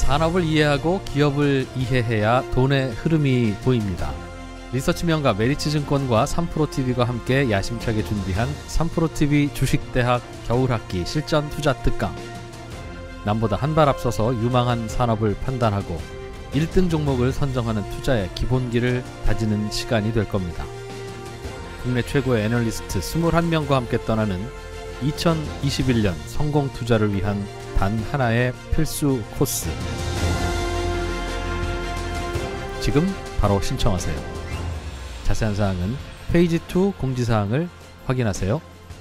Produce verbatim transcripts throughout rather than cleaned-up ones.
산업을 이해하고 기업을 이해해야 돈의 흐름이 보입니다. 리서치 명가 메리츠증권과 삼프로티비가 함께 야심차게 준비한 삼프로티비 주식대학 겨울학기 실전 투자 특강. 남보다 한 발 앞서서 유망한 산업을 판단하고 일 등 종목을 선정하는 투자의 기본기를 다지는 시간이 될 겁니다. 국내 최고의 애널리스트 이십일 명과 함께 떠나는 이천이십일 년 성공 투자를 위한 단 하나의 필수 코스. 지금 바로 신청하세요. 자세한 사항은 페이지 이 공지사항을 확인하세요.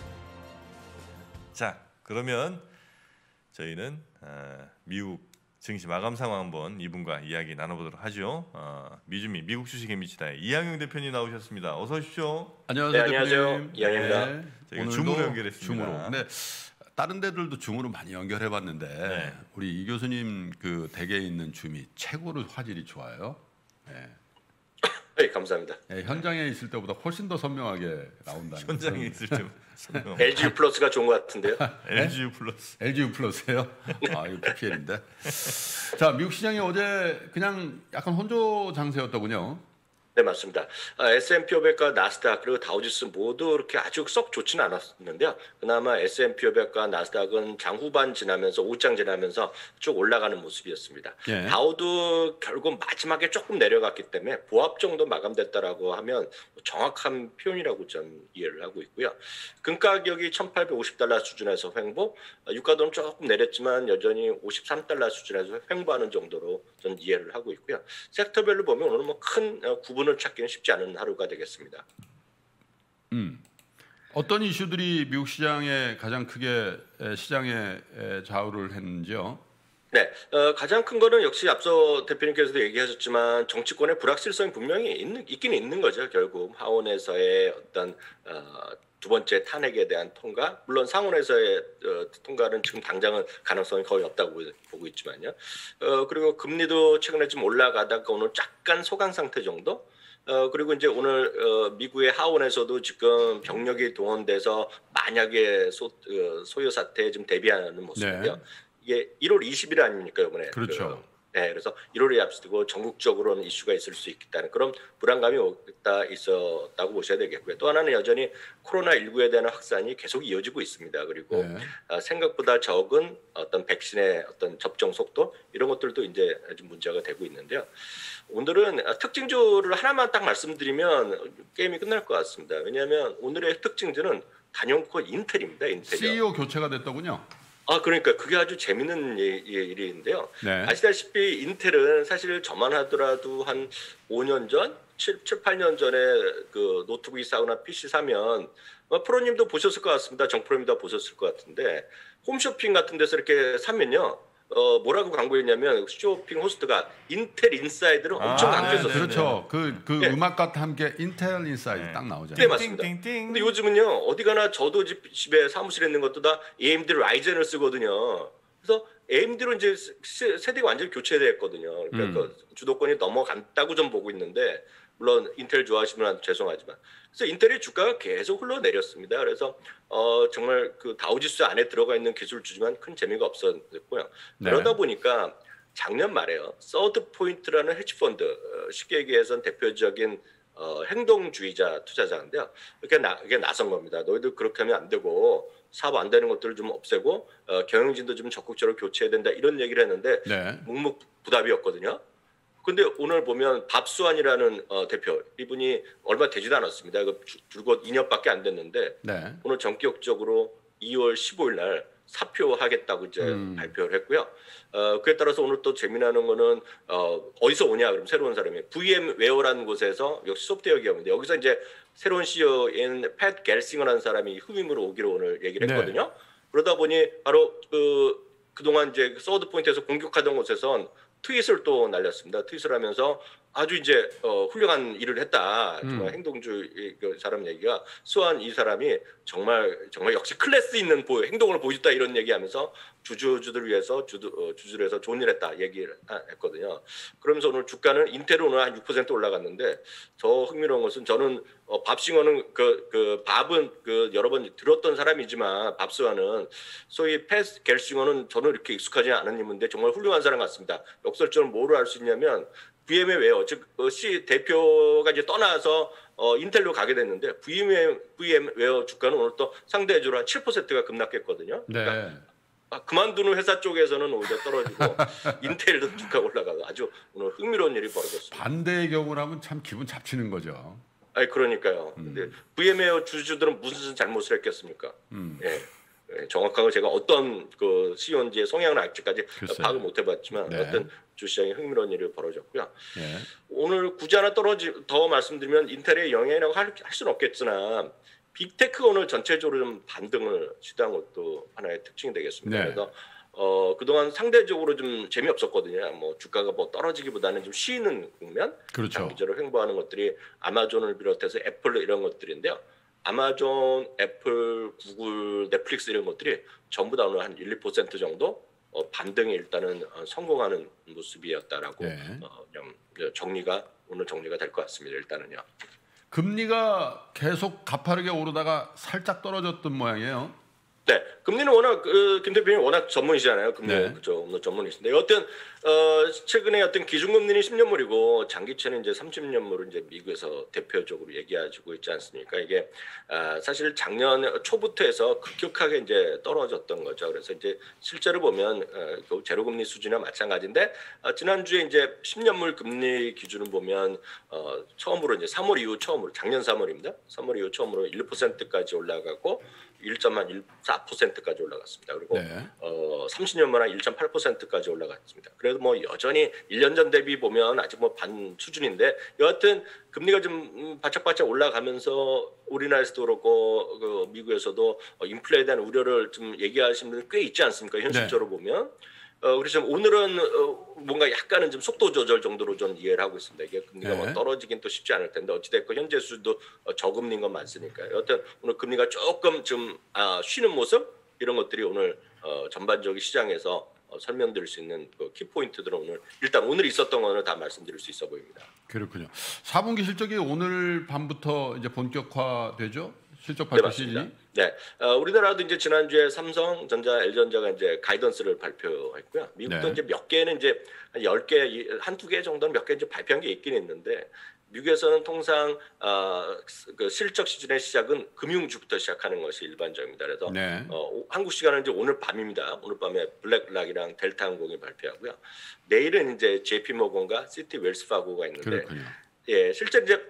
자, 그러면 저희는 어, 미국 증시 마감 상황 한번 이분과 이야기 나눠보도록 하죠. 어, 미주미 미국 주식의 미치다의 이항영 대표님 나오셨습니다. 어서 오십시오. 안녕하세요. 네, 안녕하세요. 이항영입니다. 네, 저희가 줌으로 연결했습니다. 줌으로. 근데 다른 데들도 줌으로 많이 연결해봤는데 네. 우리 이 교수님 그 댁에 있는 줌이 최고로 화질이 좋아요. 네. 네, 감사합니다. 네, 현장에 있을 때보다 훨씬 더 선명하게 나온다는. 현장에 있을 때 엘지유 플러스가 좋은 것 같은데요. 엘지유 플러스. 엘지유 플러스예요? 아, 이거 피피엘인데. 자, 미국 시장이 어제 그냥 약간 혼조 장세였더군요. 네, 맞습니다. 아, 에스 앤 피 오백과 나스닥 그리고 다우지수 모두 그렇게 아주 썩 좋지는 않았는데요. 그나마 에스 앤 피 오백과 나스닥은 장 후반 지나면서 오장 지나면서 쭉 올라가는 모습이었습니다. 예. 다우도 결국 마지막에 조금 내려갔기 때문에 보합 정도 마감됐다라고 하면 정확한 표현이라고 좀 이해를 하고 있고요. 금 가격이 천팔백오십 달러 수준에서 횡보, 유가도는 조금 내렸지만 여전히 오십삼 달러 수준에서 횡보하는 정도로 좀 이해를 하고 있고요. 섹터별로 보면 오늘 뭐 큰 구분을 찾기는 쉽지 않은 하루가 되겠습니다. 음. 어떤 이슈들이 미국 시장에 가장 크게 시장에 좌우를 했는지요? 네, 어, 가장 큰 거는 역시 앞서 대표님께서도 얘기하셨지만 정치권의 불확실성이 분명히 있는, 있긴 있는 거죠. 결국 하원에서의 어떤 어, 두 번째 탄핵에 대한 통과, 물론 상원에서의 어, 통과는 지금 당장은 가능성이 거의 없다고 보고 있지만요. 어, 그리고 금리도 최근에 좀 올라가다가 오늘 약간 소강 상태 정도. 어, 그리고 이제 오늘 어, 미국의 하원에서도 지금 병력이 동원돼서 만약에 소, 어, 소요 사태에 좀 대비하는 모습인데요. 네. 이게 일월 이십일 아닙니까 이번에. 그렇죠. 그, 네, 그래서 일월에 앞두고 전국적으로는 이슈가 있을 수 있다는 그런 불안감이 있다 있었다고 보셔야 되겠고요. 또 하나는 여전히 코로나십구에 대한 확산이 계속 이어지고 있습니다. 그리고 네. 아, 생각보다 적은 어떤 백신의 어떤 접종 속도 이런 것들도 이제 좀 문제가 되고 있는데요. 오늘은 특징주를 하나만 딱 말씀드리면 게임이 끝날 것 같습니다. 왜냐하면 오늘의 특징주는 단연코 인텔입니다. 인텔이요. 씨 이 오 교체가 됐더군요. 아, 그러니까 그게 아주 재밌는 일인데요. 네. 아시다시피 인텔은 사실 저만 하더라도 한 오 년 전, 칠, 팔 년 전에 그 노트북이 싸거나 피씨 사면 어, 프로님도 보셨을 것 같습니다. 정프로님도 보셨을 것 같은데 홈쇼핑 같은 데서 이렇게 사면요. 어, 뭐라고 광고했냐면 쇼핑 호스트가 인텔 인사이드를 엄청 아, 강조했었어요. 그렇죠. 그, 그 네. 음악과 함께 인텔 인사이드 네. 딱 나오잖아요. 네, 맞습니다. 근데 요즘은요 어디 가나 저도 집, 집에 사무실에 있는 것도 다 에이엠디 라이젠을 쓰거든요. 그래서 에이엠디로 이제 세, 세대가 완전히 교체됐거든요. 그러니까 음. 그 주도권이 넘어간다고 좀 보고 있는데 물론 인텔 좋아하시는 분은 죄송하지만 그래서 인텔의 주가가 계속 흘러내렸습니다. 그래서 어, 정말 그 다우지수 안에 들어가 있는 기술주지만 큰 재미가 없었고요. 네. 그러다 보니까 작년 말에요. 서드 포인트라는 헤지펀드 어, 쉽게 얘기해서는 대표적인 어, 행동주의자 투자자인데요. 이렇게 나, 이게 나선 겁니다. 너희들 그렇게 하면 안 되고 사업 안 되는 것들을 좀 없애고 어, 경영진도 좀 적극적으로 교체해야 된다 이런 얘기를 했는데 네. 묵묵부답이었거든요. 근데 오늘 보면 밥수환이라는 어, 대표 이분이 얼마 되지도 않았습니다. 그 줄곧 이 년밖에 안 됐는데 네. 오늘 전격적으로 이월 십오일 날 사표하겠다고 이제 음. 발표를 했고요. 어, 그에 따라서 오늘 또 재미나는 거는 어, 어디서 오냐 그럼 새로운 사람이 브이엠웨어라는 곳에서 역시 소프트웨어 기업인데 여기서 이제 새로운 씨이오인 팻 갤싱어라는 사람이 후임으로 오기로 오늘 얘기를 했거든요. 네. 그러다 보니 바로 그 그동안 이제 서드 포인트에서 공격하던 곳에선 트윗을 또 날렸습니다. 트윗을 하면서 아주 이제 어, 훌륭한 일을 했다. 정말 음. 행동주의 그 사람 얘기가 수한 이 사람이 정말 정말 역시 클래스 있는 보, 행동을 보여줬다 이런 얘기하면서 주주주들 위해서 주주 어, 주주를 해서 좋은 일 했다 얘기를 했거든요. 그러면서 오늘 주가는 인텔은 오늘 한 육 퍼센트 올라갔는데 더 흥미로운 것은 저는 어, 밥싱어는 그, 그 밥은 그 여러 번 들었던 사람이지만 밥스와는 소위 패스 겔싱어는 저는 이렇게 익숙하지 않은 인물인데 정말 훌륭한 사람 같습니다. 역설적으로 뭐를 알 수 있냐면 브이엠웨어 웨어 즉 어, C 대표가 이제 떠나서 어, 인텔로 가게 됐는데 브이엠웨어, 브이엠웨어 주가는 오늘 또 상대적으로 한 칠 퍼센트가 급락했거든요. 그러니까 네. 아, 그만두는 회사 쪽에서는 오히려 떨어지고 인텔도 주가 올라가고 아주 오늘 흥미로운 일이 벌어졌습니다. 반대의 경우라면 참 기분 잡치는 거죠. 아니 그러니까요. 음. 근데 브이엠웨어 주주들은 무슨 잘못을 했겠습니까? 음. 예. 예, 정확하게 제가 어떤 그 씨이오인지의 성향을 아직까지 글쎄요. 파악을 못 해봤지만 네. 어떤 주시장에 흥미로운 일이 벌어졌고요. 예. 오늘 굳이 하나 떨어지 더 말씀드리면 인텔의 영향이라고 할, 할 수는 없겠으나 빅테크가 오늘 전체적으로 좀 반등을 시도한 것도 하나의 특징이 되겠습니다. 네. 그래서 어, 그동안 상대적으로 좀 재미없었거든요. 뭐 주가가 뭐 떨어지기보다는 좀 쉬는 국면, 그렇죠. 장기적으로 횡보하는 것들이 아마존을 비롯해서 애플 이런 것들인데요. 아마존, 애플, 구글, 넷플릭스 이런 것들이 전부 다 오늘 한 일, 이 퍼센트 정도 어, 반등에 일단은 어, 성공하는 모습이었다라고 네. 어, 좀 정리가 오늘 정리가 될 것 같습니다. 일단은요. 금리가 계속 가파르게 오르다가 살짝 떨어졌던 모양이에요. 네, 금리는 워낙 그, 김 대표님 워낙 전문이시잖아요. 금리 네. 그죠, 전문이신데 어떤 어, 최근에 어떤 기준금리는 십 년물이고 장기채는 이제 삼십 년물을 이제 미국에서 대표적으로 얘기하고 있지 않습니까? 이게 아, 사실 작년 초부터 해서 급격하게 이제 떨어졌던 거죠. 그래서 이제 실제로 보면 어, 제로금리 수준이나 마찬가지인데 어, 지난주에 이제 십 년물 금리 기준을 보면 어, 처음으로 이제 삼월 이후 처음으로 작년 삼월입니다. 삼월 이후 처음으로 일 퍼센트까지 올라가고 일 점 일사 퍼센트까지 올라갔습니다. 그리고 네. 어, 삼십 년만 한 일 점 팔 퍼센트까지 올라갔습니다. 그래도 뭐 여전히 일 년 전 대비 보면 아직 뭐 반 수준인데 여하튼 금리가 좀 바짝바짝 올라가면서 우리나라에서도 그렇고 그 미국에서도 인플레에 대한 우려를 좀 얘기하시는 분들 꽤 있지 않습니까? 현실적으로 네. 보면. 어, 그래서 오늘은 어, 뭔가 약간은 좀 속도 조절 정도로 좀 이해를 하고 있습니다. 이게 금리가 네. 뭐 떨어지긴 또 쉽지 않을 텐데 어찌됐건 현재 수준도 어, 저금리인 건 많으니까요. 여튼 오늘 금리가 조금 좀 아, 쉬는 모습 이런 것들이 오늘 어, 전반적인 시장에서 어, 설명드릴 수 있는 그 키포인트들은 오늘 일단 오늘 있었던 거는 다 말씀드릴 수 있어 보입니다. 그렇군요. 사 분기 실적이 오늘 밤부터 이제 본격화되죠? 실적 발표 네, 시즌이? 네, 어, 우리나라도 이제 지난주에 삼성전자, 엘지전자가 이제 가이던스를 발표했고요. 미국도 네. 이제 몇 개는 이제 한 열 개, 한두 개 정도는 몇 개 이제 발표한 게 있긴 있는데 미국에서는 통상 어, 그 실적 시즌의 시작은 금융주부터 시작하는 것이 일반적입니다. 그래서 네. 어, 한국 시간은 이제 오늘 밤입니다. 오늘 밤에 블랙락이랑 델타항공이 발표하고요. 내일은 이제 제이피모건과 시티 웰스파고가 있는데. 그렇군요. 예, 실제 이제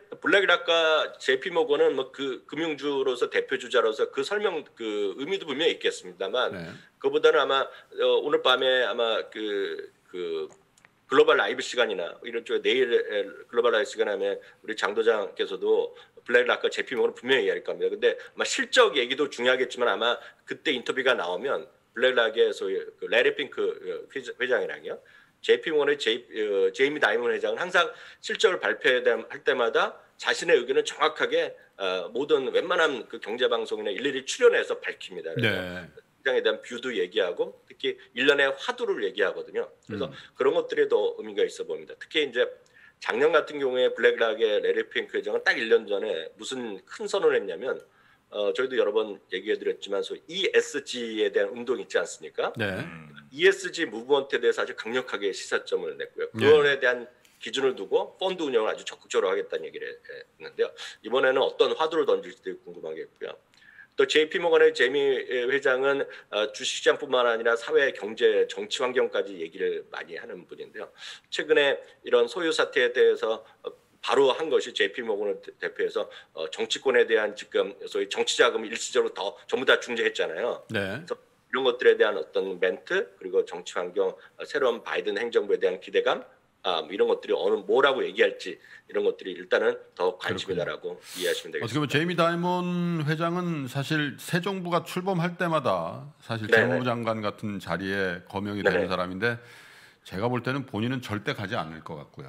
블랙락과 제이피모건은 뭐 그 금융주로서 대표 주자로서 그 설명 그 의미도 분명히 있겠습니다만 네. 그보다는 아마 어, 오늘 밤에 아마 그 그 글로벌 라이브 시간이나 이런 쪽에 내일 글로벌 라이브 시간 하면 우리 장 도장께서도 블랙락과 제이피모건을 분명히 얘기할 겁니다. 근데 아마 실적 얘기도 중요하겠지만 아마 그때 인터뷰가 나오면 블랙락의 소위 그 레리 핑크 회장이랑요. 제이피모건의 제이, 어, 제이미 다이먼 회장은 항상 실적을 발표할 때마다 자신의 의견을 정확하게 어, 모든 웬만한 그 경제 방송이나 일일이 출연해서 밝힙니다. 그래서 네. 시장에 대한 뷰도 얘기하고 특히 일련의 화두를 얘기하거든요. 그래서 음. 그런 것들이 더 의미가 있어 보입니다. 특히 이제 작년 같은 경우에 블랙락의 레리 핑크 회장은 딱 일 년 전에 무슨 큰 선언을 했냐면 어, 저희도 여러 번 얘기해드렸지만 소 이에스지에 대한 운동이 있지 않습니까? 네. 음. 이에스지 무브먼트에 대해서 아주 강력하게 시사점을 냈고요. 그거에 대한 기준을 두고 펀드 운영을 아주 적극적으로 하겠다는 얘기를 했는데요. 이번에는 어떤 화두를 던질지도 궁금하겠고요. 또 제이피모건의 제이미 회장은 주식시장뿐만 아니라 사회, 경제, 정치 환경까지 얘기를 많이 하는 분인데요. 최근에 이런 소유 사태에 대해서 바로 한 것이 제이피모건을 대표해서 정치권에 대한 지금 소위 정치 자금을 일시적으로 더 전부 다 중재했잖아요. 네. 그래서 이런 것들에 대한 어떤 멘트 그리고 정치 환경, 새로운 바이든 행정부에 대한 기대감 아, 뭐 이런 것들이 어느 뭐라고 얘기할지 이런 것들이 일단은 더 관심이다라고 이해하시면 되겠습니다. 어떻게 보면 제이미 다이먼 회장은 사실 새 정부가 출범할 때마다 사실 네네. 재무부 장관 같은 자리에 거명이 되는 네네. 사람인데 제가 볼 때는 본인은 절대 가지 않을 것 같고요.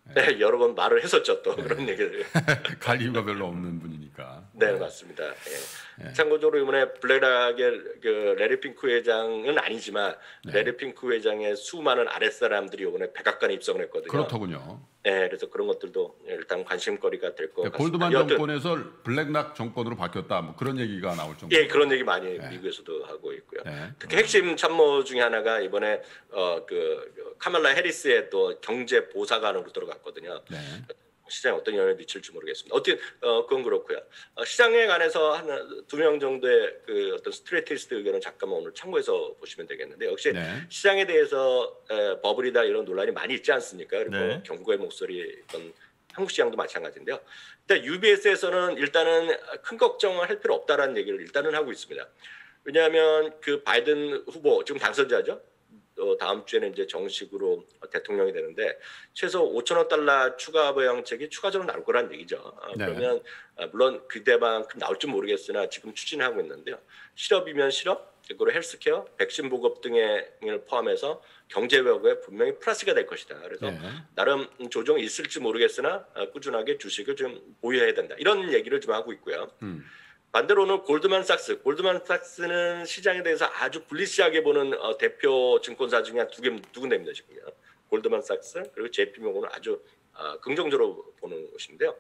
네, 여러 번 말을 했었죠 또 네. 그런 얘기를. 갈 이유가 별로 없는 분이니까. 네, 맞습니다. 예. 참고적으로 이번에 블랙락의 그 레리 핑크 회장은 아니지만 네. 레리 핑크 회장의 수많은 아랫사람들이 이번에 백악관에 입성을 했거든요. 그렇더군요. 네, 그래서 그런 것들도 일단 관심거리가 될 것 같습니다. 골드만 여하튼, 정권에서 블랙락 정권으로 바뀌었다. 뭐 그런 얘기가 나올 정도. 예, 그런 얘기 많이 네. 미국에서도 하고 있고요. 네. 특히 핵심 참모 중에 하나가 이번에 어, 그 카말라 해리스의 또 경제 보좌관으로 들어갔거든요. 네. 시장에 어떤 영향을 미칠지 모르겠습니다. 어떻게 어, 그건 그렇고요. 어, 시장에 관해서 한 두 명 정도의 그 어떤 스트레이티스트 의견은 잠깐만 오늘 참고해서 보시면 되겠는데 역시 네. 시장에 대해서 에, 버블이다 이런 논란이 많이 있지 않습니까? 그리고 네. 경고의 목소리 있던 한국 시장도 마찬가지인데요. 일단 유비에스에서는 일단은 큰 걱정을 할 필요 없다라는 얘기를 일단은 하고 있습니다. 왜냐하면 그 바이든 후보 지금 당선자죠. 어, 다음 주에는 이제 정식으로 대통령이 되는데 최소 오천억 달러 추가 부양책이 추가적으로 나올 거란 얘기죠. 어, 네. 그러면 어, 물론 그때만큼 나올지 모르겠으나 지금 추진하고 있는데요. 실업이면 실업, 그리고 헬스케어, 백신 보급 등을 포함해서 경제 외국에 분명히 플러스가 될 것이다. 그래서 네. 나름 조정이 있을지 모르겠으나 어, 꾸준하게 주식을 좀 보유해야 된다. 이런 얘기를 좀 하고 있고요. 음. 반대로는 골드만삭스, 골드만삭스는 시장에 대해서 아주 불리시하게 보는 어, 대표 증권사 중에 한 두 개, 두 군데입니다 지금요. 골드만삭스 그리고 제이피모건은 아주 어, 긍정적으로 보는 곳인데요.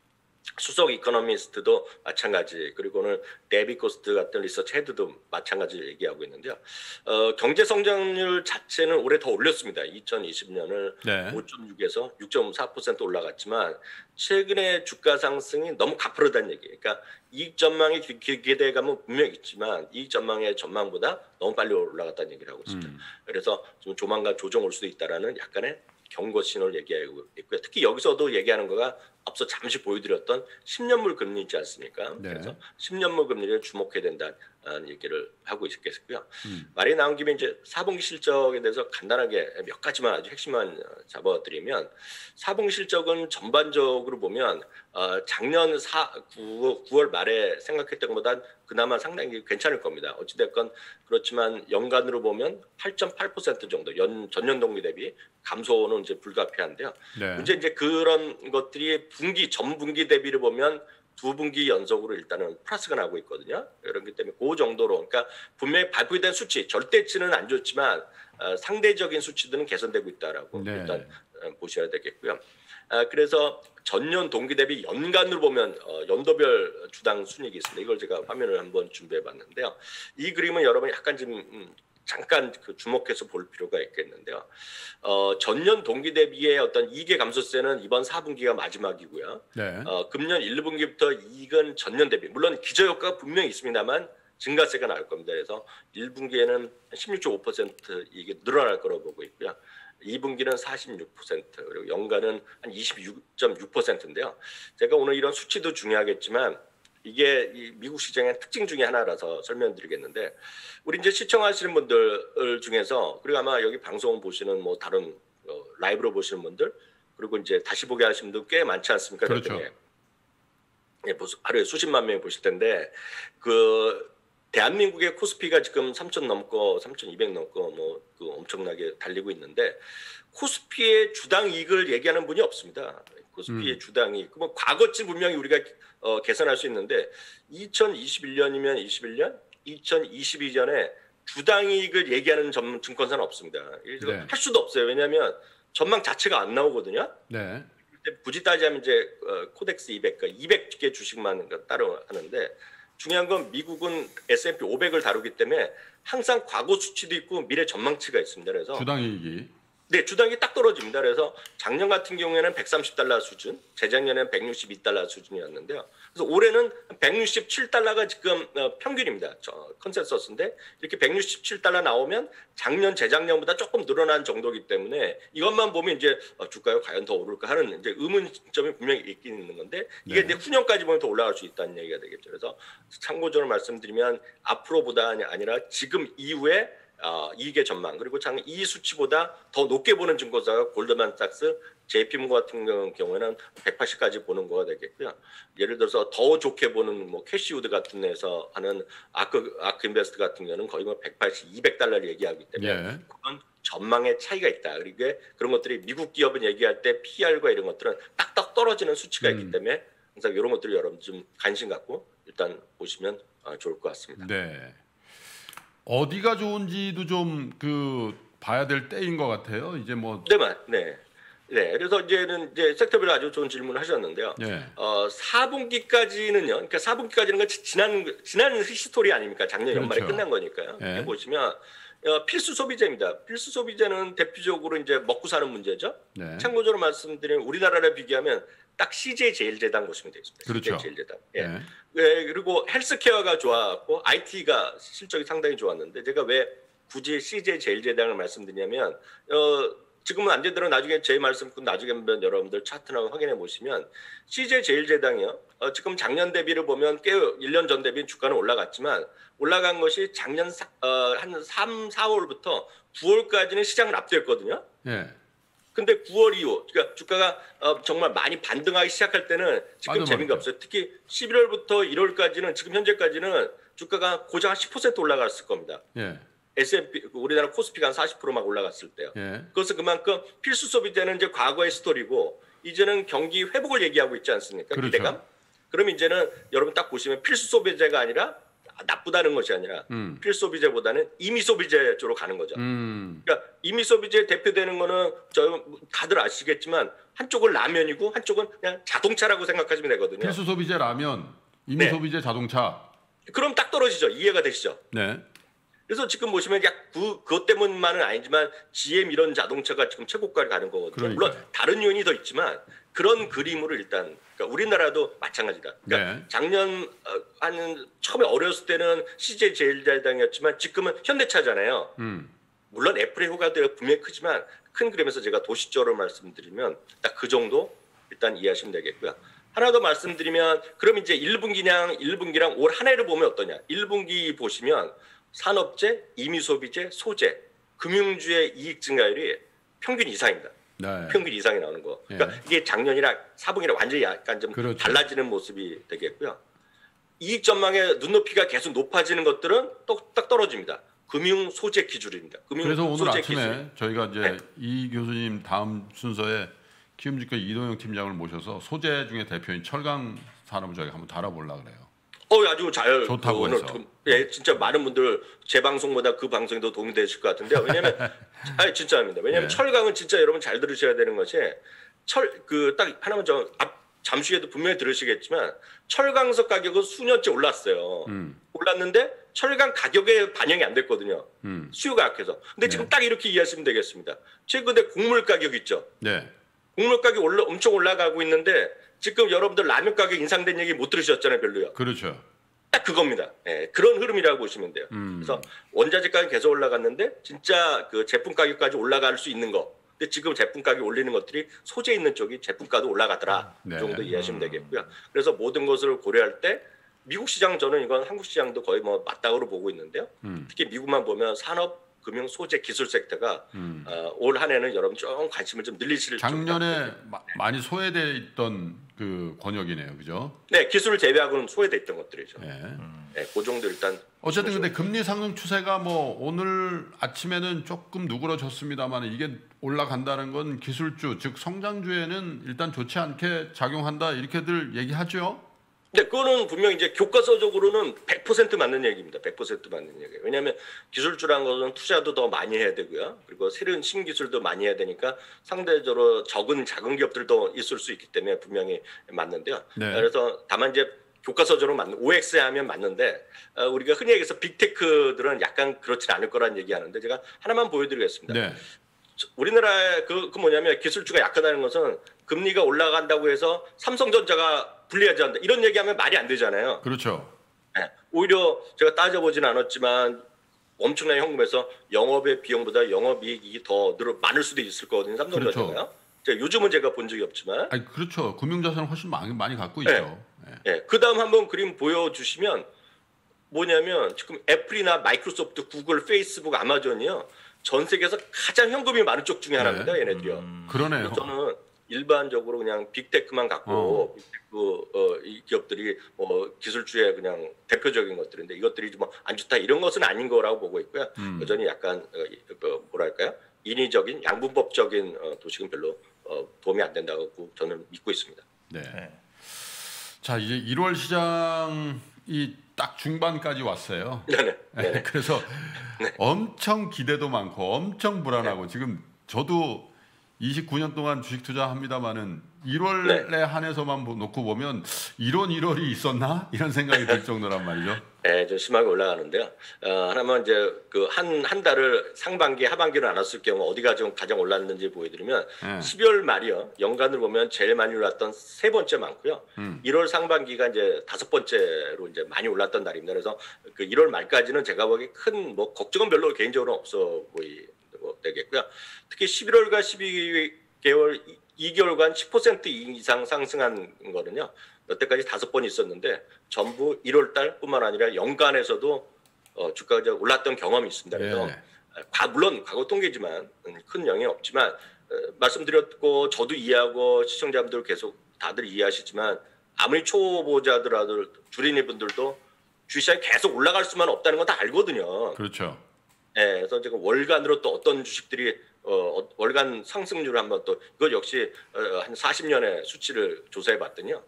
수석 이코노미스트도 마찬가지, 그리고는 데비 코스트 같은 리서치 헤드도 마찬가지를 얘기하고 있는데요. 어, 경제 성장률 자체는 올해 더 올렸습니다. 이천이십 년을 네. 오 점 육에서 육 점 사 퍼센트 올라갔지만 최근에 주가 상승이 너무 가파르다는 얘기. 그러니까 이익 전망의 기- 기- 기대감은 분명히 있지만 이익 전망의 전망보다 너무 빨리 올라갔다는 얘기를 하고 있습니다. 음. 그래서 좀 조만간 조정 올 수도 있다라는 약간의 경고 신호를 얘기하고 있고요. 특히 여기서도 얘기하는 거가 앞서 잠시 보여드렸던 십 년물 금리 있지 않습니까? 네. 그래서 십 년물 금리를 주목해야 된다는 얘기를 하고 있겠고요. 음. 말이 나온 김에 이제 사분기 실적에 대해서 간단하게 몇 가지만 아주 핵심만 잡아드리면 사분기 실적은 전반적으로 보면 어, 작년 사, 구, 구월 말에 생각했던 것보다 그나마 상당히 괜찮을 겁니다. 어찌됐건 그렇지만 연간으로 보면 팔 점 팔 퍼센트 정도 연 전년 동기 대비 감소는 이제 불가피한데요. 네. 문제 이제 그런 것들이 분기 전 분기 대비를 보면 두 분기 연속으로 일단은 플러스가 나고 있거든요. 그렇기 때문에 그 정도로 그러니까 분명히 발표된 수치 절대치는 안 좋지만 어, 상대적인 수치들은 개선되고 있다라고 네. 일단 어, 보셔야 되겠고요. 아, 그래서 전년 동기 대비 연간으로 보면 어, 연도별 주당 순이익이 있습니다. 이걸 제가 화면을 한번 준비해봤는데요. 이 그림은 여러분 약간 좀 음, 잠깐 그 주목해서 볼 필요가 있겠는데요. 어, 전년 동기 대비의 어떤 이익의 감소세는 이번 사 분기가 마지막이고요. 네. 어, 금년 일 분기부터 이익은 전년 대비 물론 기저효과가 분명히 있습니다만 증가세가 나올 겁니다. 그래서 일 분기에는 십육 점 오 퍼센트 이익이 늘어날 거라고 보고 있고요. 이 분기는 사십육 퍼센트 그리고 연간은 한 이십육 점 육 퍼센트인데요. 제가 오늘 이런 수치도 중요하겠지만 이게 이 미국 시장의 특징 중에 하나라서 설명드리겠는데 우리 이제 시청하시는 분들 중에서 그리고 아마 여기 방송 보시는 뭐 다른 어, 라이브로 보시는 분들 그리고 이제 다시 보게 하시는 분들 꽤 많지 않습니까? 그렇죠. 예, 하루에 수십만 명이 보실 텐데 그 대한민국의 코스피가 지금 삼천 넘고 삼천이백 넘고 뭐 그 엄청나게 달리고 있는데 코스피의 주당 이익을 얘기하는 분이 없습니다. 코스피의 음. 주당 이익. 뭐 과거치 분명히 우리가 어, 계산할 수 있는데 이천이십일 년이면 이십일 년, 이천이십이 년에 주당 이익을 얘기하는 전문 증권사는 없습니다. 이거 네. 할 수도 없어요. 왜냐하면 전망 자체가 안 나오거든요. 네. 굳이 따지자면 이제 어, 코덱스 이백, 이백 개 주식만 따로 하는데 중요한 건 미국은 에스 앤 피 오백을 다루기 때문에 항상 과거 수치도 있고 미래 전망치가 있습니다. 그래서 주당 이익이 네, 주당이 딱 떨어집니다. 그래서 작년 같은 경우에는 백삼십 달러 수준, 재작년에는 백육십이 달러 수준이었는데요. 그래서 올해는 백육십칠 달러가 지금 어, 평균입니다. 저 컨센서스인데 이렇게 백육십칠 달러 나오면 작년, 재작년보다 조금 늘어난 정도이기 때문에 이것만 보면 이제 어, 주가가 과연 더 오를까 하는 이제 의문점이 분명히 있긴 있는 건데 이게 네. 이제 후년까지 보면 더 올라갈 수 있다는 얘기가 되겠죠. 그래서 참고적으로 말씀드리면 앞으로보다 아니라 지금 이후에 어, 이익의 전망 그리고 장 이 수치보다 더 높게 보는 증권사가 골드만삭스, 제이피모건 같은 경우에는 백팔십까지 보는 거가 되겠고요. 예를 들어서 더 좋게 보는 뭐 캐시우드 같은 데서 하는 아크 아크 인베스트 같은 경우는 거의 뭐 백팔십, 이백 달러를 얘기하기 때문에 예. 그건 전망의 차이가 있다. 그리고 그런 것들이 미국 기업은 얘기할 때 피이알과 이런 것들은 딱딱 떨어지는 수치가 있기 음. 때문에 항상 이런 것들을 여러분 좀 관심 갖고 일단 보시면 좋을 것 같습니다. 네. 어디가 좋은지도 좀 그 봐야 될 때인 것 같아요. 이제 뭐. 네, 맞, 네. 네, 그래서 이제는 이제 섹터별로 아주 좋은 질문을 하셨는데요. 네. 어, 사 분기까지는요. 그러니까 사 분기까지는 건 지난 지난 히스토리 아닙니까? 작년 그렇죠. 연말에 끝난 거니까요. 네. 이렇게 보시면 어, 필수 소비재입니다. 필수 소비재는 대표적으로 이제 먹고 사는 문제죠. 네. 참고적으로 말씀드리면 우리나라를 비교하면 딱 씨제이 제일제당 보시면 되겠습니다. 그렇죠. 씨제이 제일제당. 예. 네. 네, 그리고 헬스케어가 좋았고 아이티가 실적이 상당히 좋았는데 제가 왜 굳이 씨제이 제일제당을 말씀드리냐면 어, 지금은 안 되더라도 나중에 제 말씀 그 나중에 한번 여러분들 차트나 확인해 보시면 씨제이 제일제당이요. 어, 지금 작년 대비를 보면 꽤 일 년 전 대비 주가는 올라갔지만 올라간 것이 작년 사, 어, 한 삼, 사월부터 구월까지는 시장을 압도했거든요. 예. 근데 구월 이후 그러니까 주가가 어, 정말 많이 반등하기 시작할 때는 지금 맞아, 재미가 맞아. 없어요. 특히 십일월부터 일월까지는 지금 현재까지는 주가가 고작 한 십 퍼센트 올라갔을 겁니다. 예. 에스 앤 피 우리나라 코스피가 한 사십 퍼센트 막 올라갔을 때요. 예. 그것은 그만큼 필수 소비재는 이제 과거의 스토리고 이제는 경기 회복을 얘기하고 있지 않습니까? 그렇죠. 기대감. 그럼 이제는 여러분 딱 보시면 필수 소비재가 아니라 나쁘다는 것이 아니라 음. 필수 소비재보다는 임의 소비재 쪽으로 가는 거죠. 음. 그러니까 임의 소비재 대표되는 거는 저 다들 아시겠지만 한쪽은 라면이고 한쪽은 그냥 자동차라고 생각하시면 되거든요. 필수 소비재 라면, 임의 네. 소비재 자동차. 그럼 딱 떨어지죠. 이해가 되시죠? 네. 그래서 지금 보시면 약 그, 그것 때문만은 아니지만 지엠 이런 자동차가 지금 최고가를 가는 거거든요. 그러니까요. 물론 다른 요인이 더 있지만 그런 그림으로 일단 그러니까 우리나라도 마찬가지다. 그러니까 네. 작년 어, 한 처음에 어렸을 때는 씨제이 제일제당이었지만 지금은 현대차잖아요. 음. 물론 애플의 효과도 분명히 크지만 큰 그림에서 제가 도시적으로 말씀드리면 딱 그 정도 일단 이해하시면 되겠고요. 하나 더 말씀드리면 그럼 이제 일 분기랑 일 분기랑 올 한 해를 보면 어떠냐? 일 분기 보시면 산업재, 임의소비재, 소재, 금융주의 이익 증가율이 평균 이상입니다. 네. 평균 이상이 나오는 거. 그러니까 예. 이게 작년이랑 사 분기랑 완전히 약간 좀 그렇죠. 달라지는 모습이 되겠고요. 이익 전망의 눈높이가 계속 높아지는 것들은 딱 떨어집니다. 금융 소재 기준입니다. 금융 그래서 오늘 소재 아침에 기준. 저희가 이제 네. 이 교수님 다음 순서에 키움증권 이동영 팀장을 모셔서 소재 중에 대표인 철강 산업을 저희가 한번 다뤄보려고 그래요. 어, 아주 잘 좋다고 그 오늘 해서. 그, 예, 진짜 많은 분들 제 방송보다 그 방송이 더 도움이 되실 것 같은데요. 왜냐면 아니 진짜입니다. 왜냐면 네. 철강은 진짜 여러분 잘 들으셔야 되는 것이 철 그 딱 하나만 저 앞 잠시 후에도 분명히 들으시겠지만 철강석 가격은 수년째 올랐어요. 음. 올랐는데 철강 가격에 반영이 안 됐거든요. 음. 수요가 약해서. 근데 네. 지금 딱 이렇게 이해하시면 되겠습니다. 최근에 곡물 가격 있죠. 네. 곡물 가격 올라 엄청 올라가고 있는데 지금 여러분들 라면 가격 인상된 얘기 못 들으셨잖아요, 별로요. 그렇죠. 딱 그겁니다. 예, 그런 흐름이라고 보시면 돼요. 음. 그래서 원자재 가격 계속 올라갔는데 진짜 그 제품 가격까지 올라갈 수 있는 거. 근데 지금 제품 가격 올리는 것들이 소재 있는 쪽이 제품가도 올라가더라. 네. 그 정도 이해하시면 음. 되겠고요. 그래서 모든 것을 고려할 때 미국 시장 저는 이건 한국 시장도 거의 뭐 맞닥으로 보고 있는데요. 음. 특히 미국만 보면 산업, 금융, 소재, 기술 섹터가 음. 어, 올 한 해는 여러분 좀 관심을 좀 늘리실 작년에 마, 많이 소외돼 있던 그 권역이네요, 그죠? 네, 기술을 제외하고는 소외돼 있던 것들이죠. 네. 네, 그 정도 일단 어쨌든 근데 금리 상승 추세가 뭐 오늘 아침에는 조금 누그러졌습니다만 이게 올라간다는 건 기술주 즉 성장주에는 일단 좋지 않게 작용한다 이렇게들 얘기하죠. 네, 그거는 분명 이제 교과서적으로는 백 퍼센트 맞는 얘기입니다. 백 퍼센트 맞는 얘기예요. 왜냐하면 기술주라는 것은 투자도 더 많이 해야 되고요. 그리고 새로운 신기술도 많이 해야 되니까 상대적으로 적은 작은 기업들도 있을 수 있기 때문에 분명히 맞는데요. 네. 그래서 다만 이제 교과서적으로 맞는 오엑스 하면 맞는데 어, 우리가 흔히 얘기해서 빅테크들은 약간 그렇진 않을 거라는 얘기하는데 제가 하나만 보여드리겠습니다. 네. 우리나라의 그, 그 뭐냐면 기술주가 약하다는 것은 금리가 올라간다고 해서 삼성전자가 불리하지 않다 이런 얘기하면 말이 안 되잖아요. 그렇죠. 네. 오히려 제가 따져보진 않았지만 엄청난 현금에서 영업의 비용보다 영업이익이 더 늘어 많을 수도 있을 거거든요. 삼성전자가요. 그렇죠. 제가 요즘은 제가 본 적이 없지만. 아니 그렇죠. 금융자산을 훨씬 많이 많이 갖고 네. 있죠. 네. 예. 그다음 한번 그림 보여주시면 뭐냐면 지금 애플이나 마이크로소프트, 구글, 페이스북, 아마존이요 전 세계에서 가장 현금이 많은 쪽 중에 하나입니다. 네. 얘네들이요. 음. 그러네요. 저는 일반적으로 그냥 빅테크만 갖고 어. 빅테크 어, 이 기업들이 어, 기술주의 그냥 대표적인 것들인데 이것들이 뭐 안 좋다 이런 것은 아닌 거라고 보고 있고요. 음. 여전히 약간 어, 이- 뭐, 뭐랄까요? 인위적인 양분법적인 어, 도식은 별로 어, 도움이 안 된다고 저는 믿고 있습니다. 네. 네. 자 이제 일월 시장이 딱 중반까지 왔어요. 네네. 네네. 그래서 네. 엄청 기대도 많고 엄청 불안하고 지금 저도 이십구 년 동안 주식 투자합니다만은 일월에 네. 한해서만 보- 놓고 보면 이런 일월이 있었나 이런 생각이 들 정도란 말이죠. 네, 좀 심하게 올라가는데요. 어, 하나만 이제 그 한 한 달을 상반기, 하반기로 나눴을 경우 어디가 좀 가장 올랐는지 보여드리면 네. 십이월 말이요. 연간으로 보면 제일 많이 올랐던 세 번째 많고요. 음. 일월 상반기가 이제 다섯 번째로 이제 많이 올랐던 달입니다. 그래서 그 일월 말까지는 제가 보기에 큰 뭐 걱정은 별로 개인적으로 없어 보이겠고요. 특히 십일월과 십이 개월 이 개월간 십 퍼센트 이상 상승한 거는요. 여태까지 다섯 번 있었는데 전부 일월 달뿐만 아니라 연간에서도 어, 주가가 올랐던 경험이 있습니다. 그래서 네. 과, 물론 과거 통계지만 음, 큰 영향이 없지만 어, 말씀드렸고 저도 이해하고 시청자분들 계속 다들 이해하시지만 아무리 초보자들하고 주린이 분들도 주식시장이 계속 올라갈 수만 없다는 건 다 알거든요. 그렇죠. 예, 그래서 지금 월간으로 또 어떤 주식들이 어, 월간 상승률을 한번 또 이거 역시 어, 한 사십 년의 수치를 조사해 봤더니요.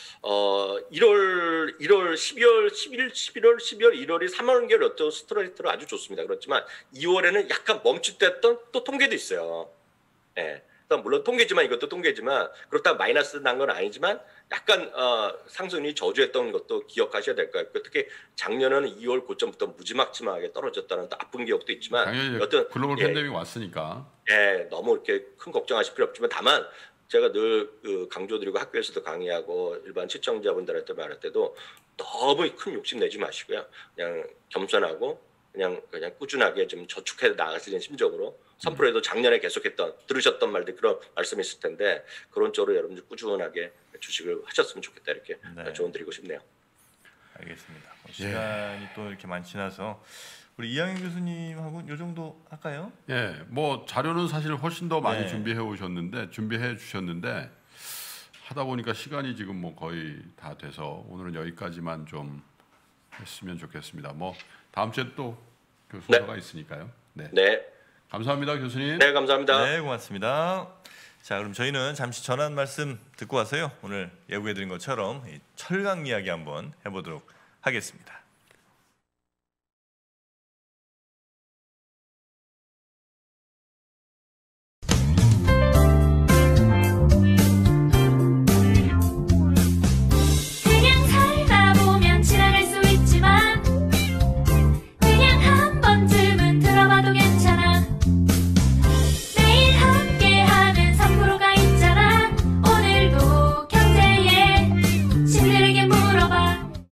어, 일월, 일월, 십이월, 십일, 십일월, 십이월, 일월이 삼월 개월 또 스트레이트로 아주 좋습니다. 그렇지만 이월에는 약간 멈칫됐던 또 통계도 있어요. 예. 그래서 물론 통계지만 이것도 통계지만 그렇다고 마이너스 난 건 아니지만 약간 어, 상승률이 저조했던 것도 기억하셔야 될 것 같고요. 특히 작년에는 이월 고점부터 무지막지막하게 떨어졌다는 또 아픈 기억도 있지만 당연히 여튼 글로벌 예, 팬데믹 왔으니까. 예, 너무 이렇게 큰 걱정하실 필요 없지만 다만 제가 늘 그 강조드리고 학교에서도 강의하고 일반 시청자분들한테 말할 때도 너무 큰 욕심 내지 마시고요. 그냥 겸손하고 그냥 그냥 꾸준하게 좀 저축해 나가시는 심적으로 삼 프로에도 작년에 계속했던 들으셨던 말들 그런 말씀이 있을 텐데 그런 쪽으로 여러분들 꾸준하게 주식을 하셨으면 좋겠다 이렇게 네. 조언 드리고 싶네요. 알겠습니다. 시간이 또 이렇게 많지 않아서 우리 이항현 교수님하고 요 정도 할까요? 예, 뭐 자료는 사실 훨씬 더 많이 네. 준비해 오셨는데 준비해 주셨는데 하다 보니까 시간이 지금 뭐 거의 다 돼서 오늘은 여기까지만 좀 했으면 좋겠습니다. 뭐 다음 주에 또 교수가 있으니까요. 네. 네, 감사합니다, 교수님. 네 감사합니다. 네, 고맙습니다. 자, 그럼 저희는 잠시 전한 말씀 듣고 와서요. 오늘 예고해드린 것처럼 이 철강 이야기 한번 해보도록 하겠습니다.